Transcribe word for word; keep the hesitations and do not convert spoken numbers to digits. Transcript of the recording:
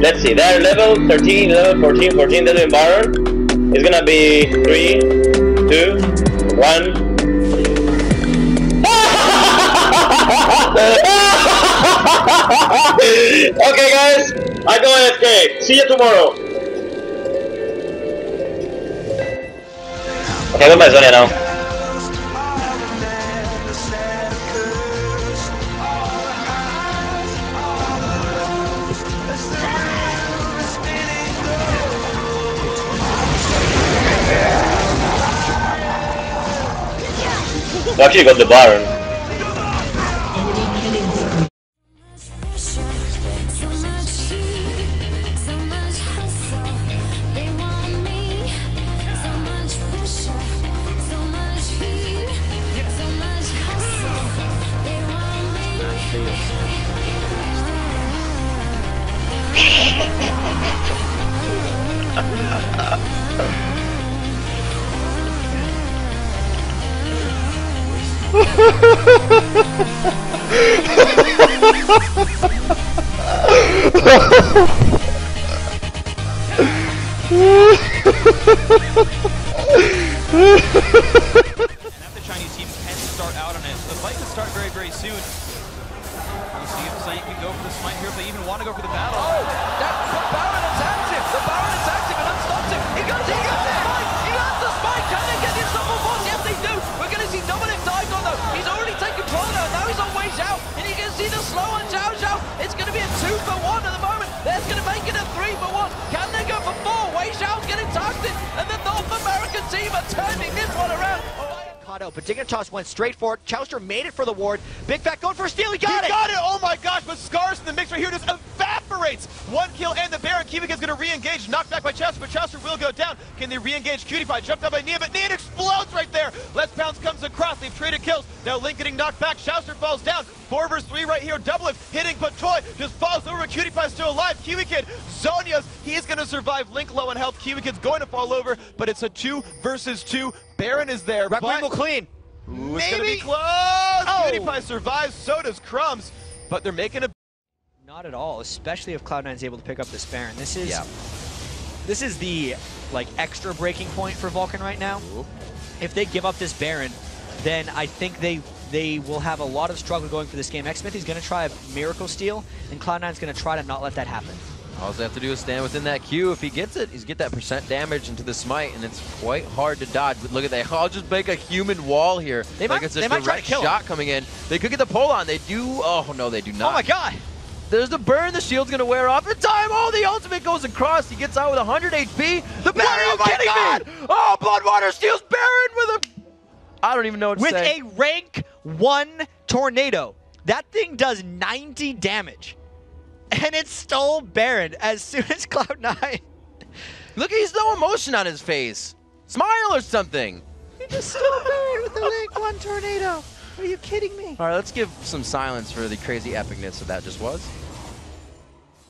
let's see, they're level thirteen, level fourteen, fourteen, level Baron. It's gonna be three, two, one. Okay guys, I go A F K. See you tomorrow. Okay, goodbye Sonia now. We actually got the Baron. The Chinese team can start out on it. The fight can start very, very soon. You see if Saint can go for the smite here, if they even want to go for the battle. Oh, that, the Baron attacks him! The Baron attacks him and unstops him! He goes, he got the spike! He has the spike! Can they get this double force? Yes, they do! We're going to see Dominic Digon though. He's already taken control now. Now he's on Wei Zhao. And you can see the slow on Zhao Zhao. It's going to be a two for one at the moment. That's going to make it a three for one. Can they go for four? Wei Zhao's getting targeted. And the North American team are turning this one around. Caught out, but Dignitas went straight for it. Chowster made it for the ward. Bigfatlp going for a steal. He got he it! got it! Oh my gosh, but Scars in the mix right here just evaporates! One kill and the Baron. Kiwi is going to re-engage. Knocked back by Chowster, but Chowster will go down. Can they re-engage Cutie-Pie? Jumped out by Nia, but Nia explodes right there! Les Pounds comes across. They've traded kills. Now Link getting knocked back. Chowster falls down. Four versus three right here. Double lift hitting, but Toy just falls over. Cutie-Pie still alive. Kiwi Kid, Zonia's, he's going to survive. Link low in health. Kiwi Kid's going to fall over, but it's a two versus two. Baron is there. Requiem will clean. Ooh, it's Maybe. gonna be close! Oh. Cutie Pie survives, so does Crumbs, but they're making a... Not at all, especially if Cloud nine's able to pick up this Baron. This is Yeah. this is the like extra breaking point for Vulcan right now. Ooh. If they give up this Baron, then I think they they will have a lot of struggle going for this game. X-Smith is going to try a Miracle Steal, and Cloud nine's going to try to not let that happen. All they have to do is stand within that Q. If he gets it, he's get that percent damage into the smite, and it's quite hard to dodge. But look at that. I'll just make a human wall here. They like might, it's a they might try to direct kill shot him. coming in. They could get the pull on. They do. Oh, no, they do not. Oh, my God. There's the burn. The shield's going to wear off in time. Oh, the ultimate goes across. He gets out with one hundred H P. The Baron, oh are you kidding God. me? Oh, Bloodwater steals Baron with a... I don't even know what to With say. a rank one tornado. That thing does ninety damage. And it stole Baron as soon as Cloud nine. Look, he's no emotion on his face. Smile or something. He just stole Baron with the rank one tornado. Are you kidding me? All right, let's give some silence for the crazy epicness that that just was.